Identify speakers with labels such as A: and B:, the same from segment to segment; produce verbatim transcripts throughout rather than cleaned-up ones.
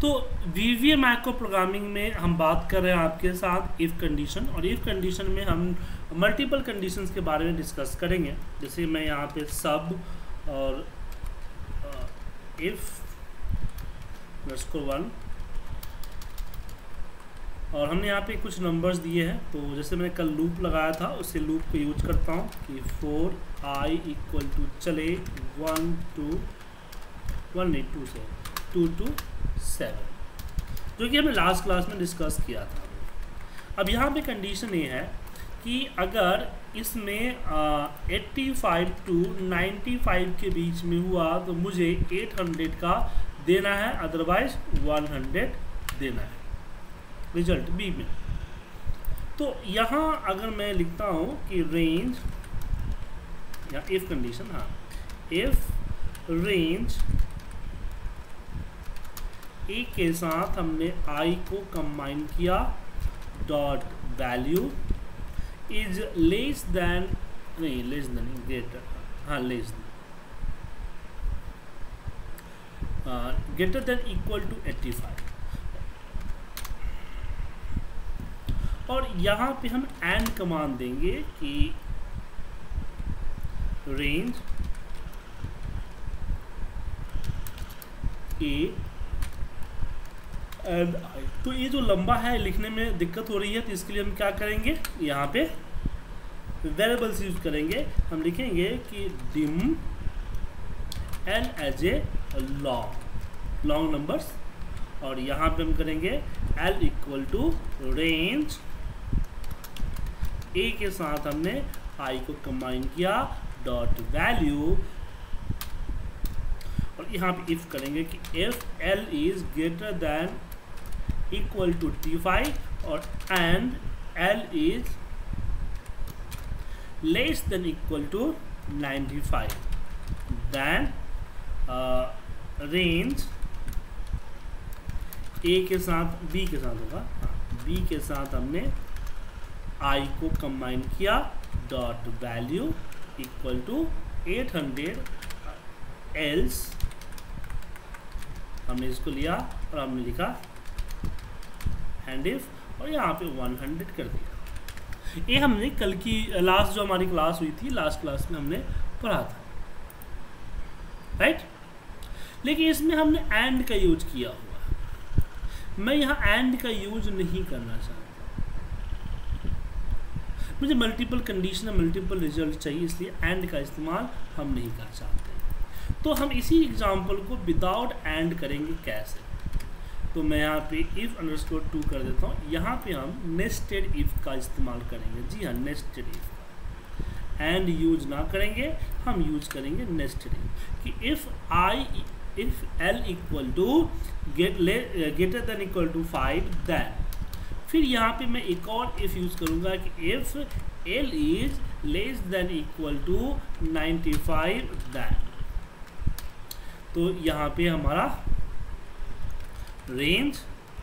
A: तो वीवीए macro programming में हम बात कर रहे हैं आपके साथ इफ़ कंडीशन, और इफ़ कंडीशन में हम मल्टीपल कंडीशंस के बारे में डिस्कस करेंगे। जैसे मैं यहाँ पे सब और इफ़ अंडरस्कोर वन, और हमने यहाँ पे कुछ नंबर्स दिए हैं। तो जैसे मैंने कल लूप लगाया था, उसे लूप को यूज करता हूँ कि फोर आई इक्वल टू चले वन टू वन नहीं टू से टू टू सेवन, जो कि हमने लास्ट क्लास में डिस्कस किया था। अब यहाँ पे कंडीशन ये है कि अगर इसमें eighty five to ninety five के बीच में हुआ तो मुझे एट हंड्रेड का देना है, अदरवाइज वन हंड्रेड देना है रिजल्ट बी में। तो यहाँ अगर मैं लिखता हूँ कि रेंज या इफ कंडीशन, हाँ इफ रेंज ए के साथ हमने आई को कंबाइन किया, dot value is less than, नहीं लेस देन ग्रेटर, हाँ less than greater than equal to eighty five, और यहाँ पे हम एंड कमांड देंगे कि रेंज ए एंड आई। तो ये जो लंबा है लिखने में दिक्कत हो रही है, तो इसके लिए हम क्या करेंगे, यहाँ पे वेरिएबल्स यूज करेंगे। हम लिखेंगे कि dim N as a long long numbers, और यहाँ पे हम करेंगे L equal to range A के साथ हमने आई को कंबाइन किया, डॉट वैल्यू, और यहाँ पे इफ करेंगे कि if L is greater than equal to T five और and L is less than equal to ninety five, then range A के साथ बी के साथ होगा, बी के साथ हमने आई को कंबाइन किया, dot value equal to eight hundred, else हमने इसको लिया और हमने लिखा एंड इफ, और यहाँ पे वन हंड्रेड कर दिया। ये हमने कल की लास्ट जो हमारी क्लास हुई थी, लास्ट क्लास में हमने पढ़ा था, राइट। लेकिन इसमें हमने एंड का यूज किया हुआ, मैं यहाँ एंड का यूज नहीं करना चाहता, मुझे मल्टीपल कंडीशन मल्टीपल रिजल्ट चाहिए, इसलिए एंड का इस्तेमाल हम नहीं कर चाहते। तो हम इसी एग्जांपल को विदाउट एंड करेंगे कैसे। तो मैं यहाँ पे इफ अंडरस्कोर टू कर देता हूँ, यहाँ पे हम नेस्टेड इफ का इस्तेमाल करेंगे। जी हाँ, नेस्टेड इफ का एंड यूज ना करेंगे, हम यूज करेंगे नेस्टेड इफ कि if I if L equal to get greater than equal to five, then फिर यहाँ पे मैं एक और इफ यूज करूँगा कि if L is less than equal to ninety five, then तो यहाँ पे हमारा रेंज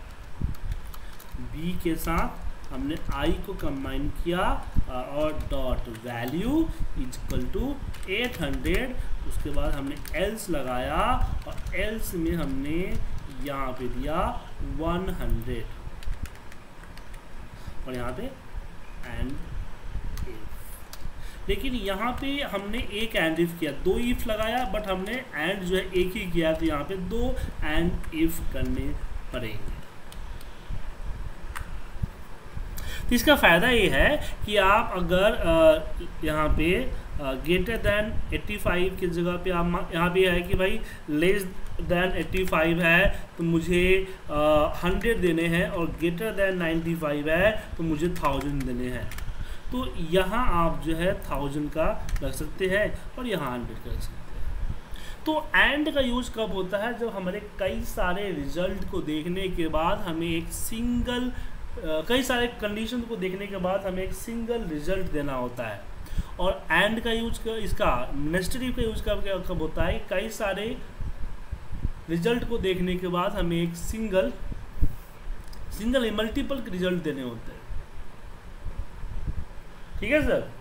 A: बी के साथ हमने आई को कंबाइन किया और dot value is equal to eight hundred, उसके बाद हमने एल्स लगाया और एल्स में हमने यहाँ पे दिया वन हंड्रेड, और यहाँ पे एंड इफ। लेकिन यहाँ पे हमने एक एंड इफ किया, दो इफ लगाया, बट हमने एंड जो है एक ही किया, तो यहाँ पे दो एंड इफ करने पड़ेंगे। तो इसका फ़ायदा ये है कि आप अगर यहाँ पे ग्रेटर दैन एट्टी फाइव की जगह पे आप यहाँ पे है कि भाई लेस दैन एट्टी फाइव है तो मुझे हंड्रेड देने हैं, और ग्रेटर दैन नाइन्टी फाइव है तो मुझे थाउजेंड देने हैं, तो यहाँ आप जो है थाउजेंड का रख सकते हैं और यहाँ हंड्रेड का रख सकते हैं। तो एंड का यूज कब होता है, जब हमारे कई सारे रिजल्ट को देखने के बाद हमें एक सिंगल कई सारे कंडीशन को देखने के बाद हमें एक सिंगल रिजल्ट देना होता है। और एंड का यूज कर, इसका नेस्टेड इफ का यूज कब कब होता है, कई सारे रिजल्ट को देखने के बाद हमें एक सिंगल सिंगल मल्टीपल रिजल्ट देने होते हैं। ठीक है सर।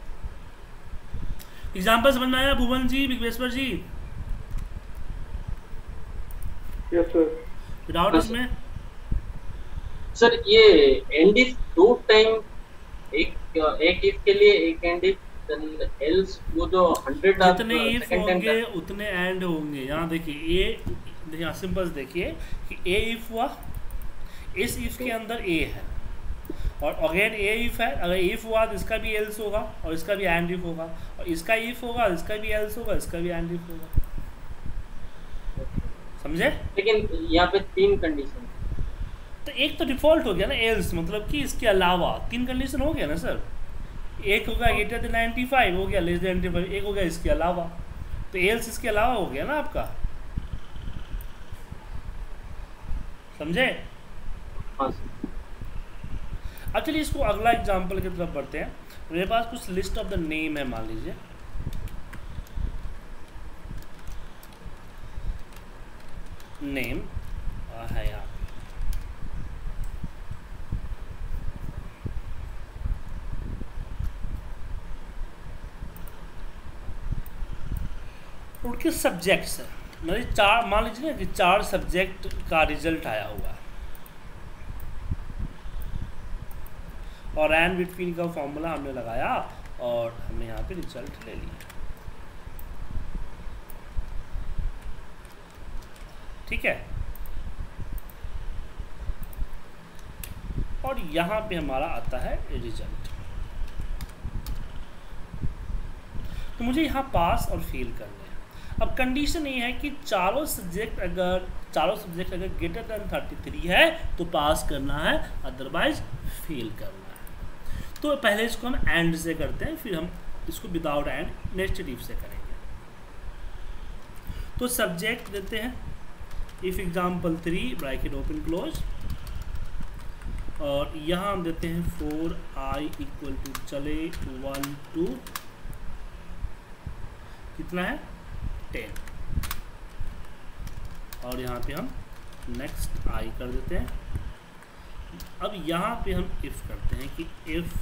A: एग्जाम्पल समझ में आया Bhuvan ji, Vishweshwar ji?
B: Yes sir.
A: Without
C: हाँ
A: इसमें
C: सर, ये एंड इफ दो टाइम, एक एक इफ के लिए एक एंड इफ, देन एल्स, वो जो हंड्रेड आप
A: जितने इफ
C: सेकंड टाइम
A: होंगे उतने एंड होंगे। यहाँ देखिए ए, यहाँ सिंपल देखिए कि ए इफ हुआ, इस इफ के अंदर ए है और अगेन ए इफ है। अगर इफ हुआ तो इसका भी एल्स होगा और इसका भी एंड इफ होगा, और इसका इफ होगा, इसका भी एल्स होगा, इसका भी एंड इफ होगा। समझे?
C: लेकिन यहाँ पे तीन कंडीशन।
A: तो एक तो डिफॉल्ट हो गया ना एल्स, मतलब कि इसके अलावा तीन कंडीशन हो गया ना सर। एक हो गया ग्रेटर देन नाइन्टी फाइव, हो गया लेस देन नाइन्टी फाइव, एक हो गया इसके अलावा। तो एल्स इसके अलावा हो गया ना आपका। समझे?
C: हाँ सर।
A: अब चलिए इसको अगला एग्जांपल की तरफ बढ़ते हैं। मेरे पास कुछ लिस्ट ऑफ द नेम है, मान लीजिए नेम है यहाँ उनके सब्जेक्ट्स है। मतलब चार, मान लीजिए ना कि चार सब्जेक्ट का रिजल्ट आया हुआ है और एंड बिटवीन का फॉर्मूला हमने लगाया और हमने यहाँ पे रिजल्ट ले लिया। ठीक है, और यहाँ पे हमारा आता है रिजल्ट। तो मुझे यहाँ पास और फेल करना है। अब कंडीशन ये है कि चारों सब्जेक्ट अगर चारों सब्जेक्ट अगर ग्रेटर देन थर्टी थ्री है तो पास करना है, अदरवाइज फेल करना है। तो पहले इसको हम एंड से करते हैं, फिर हम इसको विदाउट एंड नेक्स्ट इफ से करेंगे। तो सब्जेक्ट देते हैं if example three bracket open close, और यहाँ हम देते हैं फोर आई इक्वल टू चले वन टू कितना है टेन, और यहाँ पे हम नेक्स्ट आई कर देते हैं। अब यहाँ पे हम इफ करते हैं कि इफ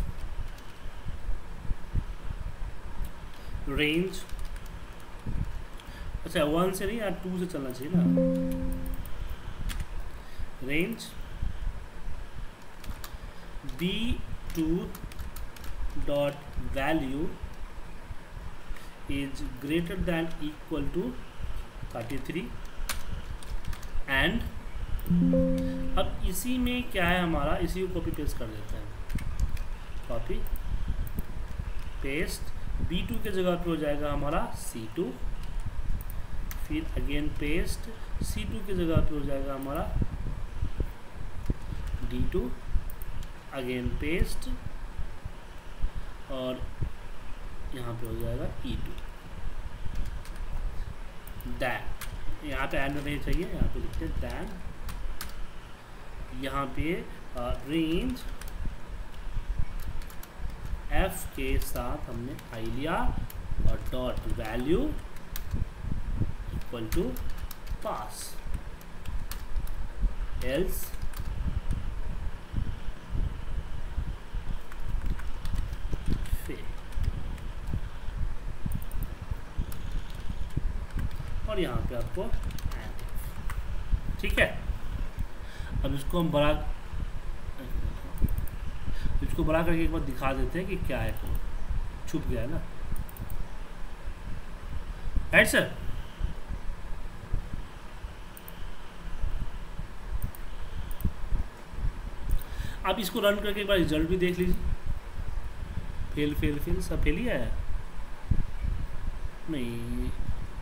A: रेंज, अच्छा वन से नहीं यार टू से चलना चाहिए ना, range B two dot value is greater than equal to thirty three and अब इसी में क्या है हमारा, इसी को कॉपी पेस्ट कर देते हैं, कॉपी पेस्ट, बी टू के जगह पे हो जाएगा हमारा सी टू, फिर अगेन पेस्ट, सी टू के जगह पे हो जाएगा हमारा डी टू, अगेन पेस्ट, और यहाँ पे हो जाएगा ई टू। दैन यहाँ पे एंड नहीं चाहिए, यहाँ पे लिखते हैं दैन, यहाँ पे रेंज एफ के साथ हमने आई लिया और dot value equal to pass, else और यहाँ पे आपको एंड। ठीक है, अब इसको हम बड़ा इसको बड़ा करके एक बार दिखा देते हैं कि क्या है, छुप गया है ना, राइट सर। आप इसको रन करके एक बार रिजल्ट भी देख लीजिए। फेल फेल फेल सब फेल ही आया, नहीं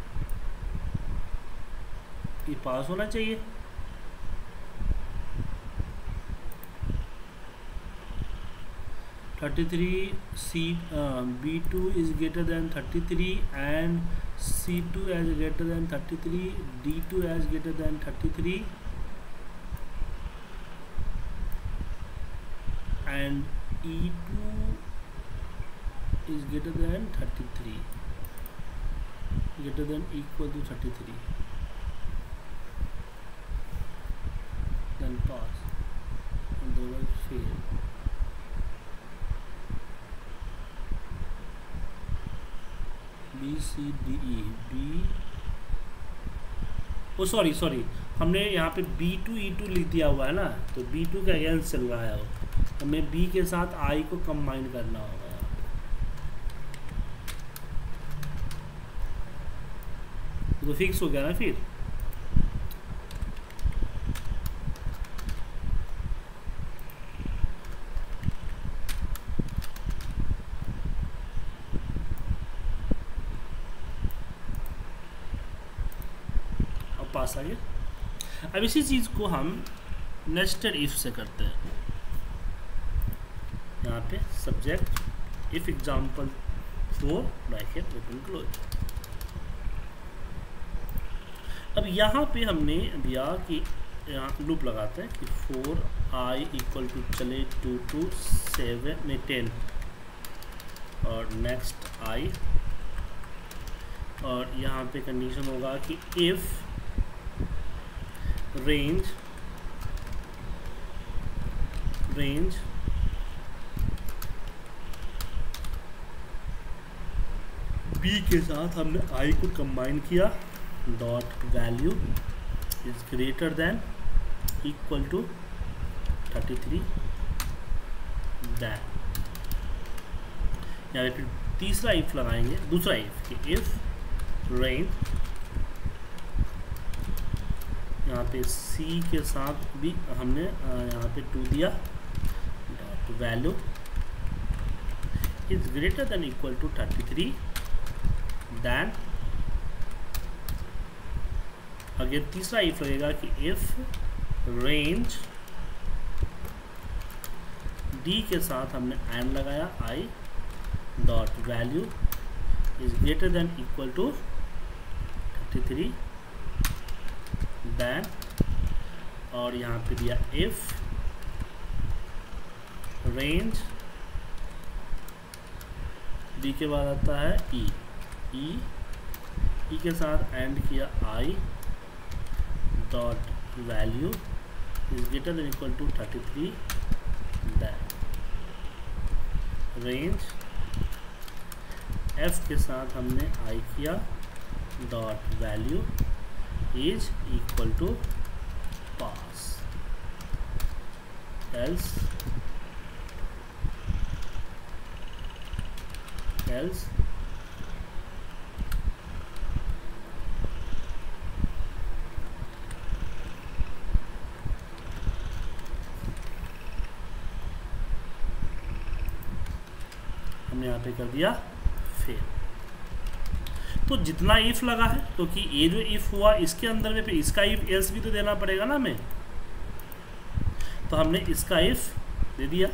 A: ये पास होना चाहिए। Thirty three C B two is greater than thirty three and C two as greater than thirty three, D two as greater than thirty three and E two is greater than thirty three, greater than equal to thirty three, then pass and they will fail. B C D E B, oh sorry sorry हमने यहाँ पे B to E to लिख दिया हुआ है ना, तो B to के अगेंस्ट चल रहा है वो, हमें बी के साथ आई को कंबाइन करना होगा। तो फिक्स हो गया ना फिर। अब पास आ गया। अब इसी चीज को हम नेस्टेड इफ से करते हैं। यहाँ पे subject if example four bracket open close. अब यहाँ पे हमने दिया कि यहाँ लूप लगाते हैं कि फोर आई इक्वल टू चले टू टू सेवन में टेन और नेक्स्ट आई, और यहाँ पे कंडीशन होगा कि इफ रेंज रेंज बी के साथ हमने आई को कंबाइन किया, dot value is greater than equal to thirty three then. यहाँ पे तीसरा इफ लगाएंगे, दूसरा इफ कि इफ रेंज, यहाँ पे सी के साथ भी हमने यहाँ पे टू दिया, dot value is greater than equal to thirty three then. Again तीसरा इफ लगेगा कि इफ रेंज डी के साथ हमने एंड लगाया I, dot value is greater than equal to thirty three then, और यहाँ पे दिया इफ रेंज डी के बाद आता है ई, ई ई के साथ एंड किया I, dot value is greater than equal to thirty three then. Range F के साथ हमने आई किया, dot value is equal to pass, else else हमने यहाँ पे कर दिया फेल। तो जितना इफ लगा है, तो कि ये जो इफ हुआ इसके अंदर में फिर इसका इफ एल्स भी तो देना पड़ेगा ना हमें, तो हमने इसका इफ दे दिया।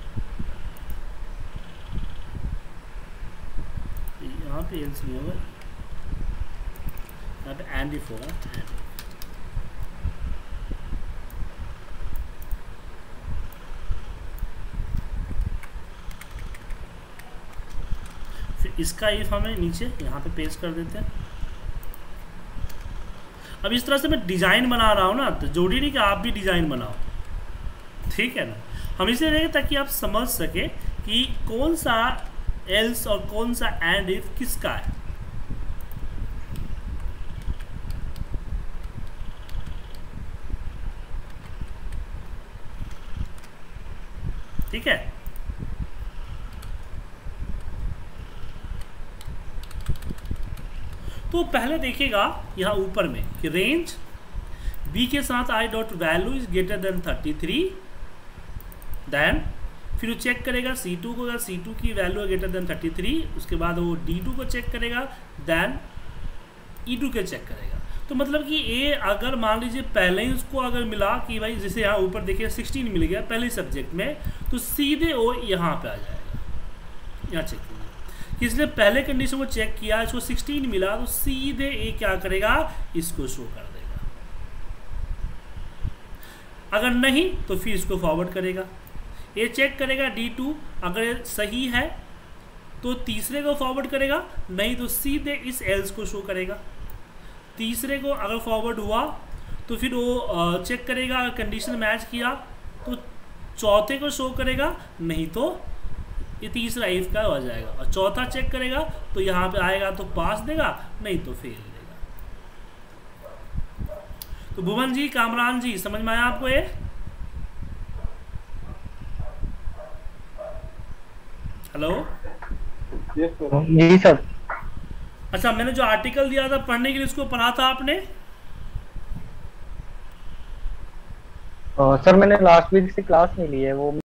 A: यहाँ पे एल्स नहीं होगा, यहाँ पे एंड इफ होगा, एंड इसका इफ हमें नीचे यहाँ पे पेस्ट कर देते हैं। अब इस तरह से मैं डिजाइन बना रहा हूँ ना, तो जरूरी नहीं कि आप भी डिजाइन बनाओ, ठीक है ना। हम इसे देखें ताकि आप समझ सके कि कौन सा एल्स और कौन सा एंड इफ किसका है। ठीक है, तो पहले देखिएगा यहाँ ऊपर में कि रेंज बी के साथ I dot value is greater than thirty three then, फिर वो चेक करेगा सी टू को, अगर सी टू की वैल्यू है ग्रेटर देन थर्टी थ्री, उसके बाद वो डी टू को चेक करेगा, देन ई टू के चेक करेगा। तो मतलब कि ए अगर मान लीजिए पहले ही उसको अगर मिला कि भाई जैसे यहाँ ऊपर देखिए सिक्सटीन मिल गया पहले सब्जेक्ट में, तो सीधे वो यहाँ पे आ जाएगा, यहाँ चेक कीजिए। इसलिए पहले कंडीशन को चेक किया, इसको सिक्सटीन मिला, तो सीधे ए क्या करेगा, इसको शो कर देगा। अगर नहीं तो फिर इसको फॉरवर्ड करेगा, ये चेक करेगा डी टू, अगर सही है तो तीसरे को फॉरवर्ड करेगा, नहीं तो सीधे इस एल्स को शो करेगा। तीसरे को अगर फॉरवर्ड हुआ तो फिर वो चेक करेगा, अगर कंडीशन मैच किया तो चौथे को शो करेगा, नहीं तो ये तीसरा इफ का हो जाएगा, और चौथा चेक करेगा तो यहाँ पे आएगा तो पास देगा, नहीं तो फेल देगा। तो भुवन जी, कामरान जी, समझ में आया आपको ये? Hello
B: ji sir.
A: अच्छा, मैंने जो आर्टिकल दिया था पढ़ने के लिए, उसको पढ़ा था आपने?
B: सर मैंने लास्ट वीक से क्लास नहीं ली है, वो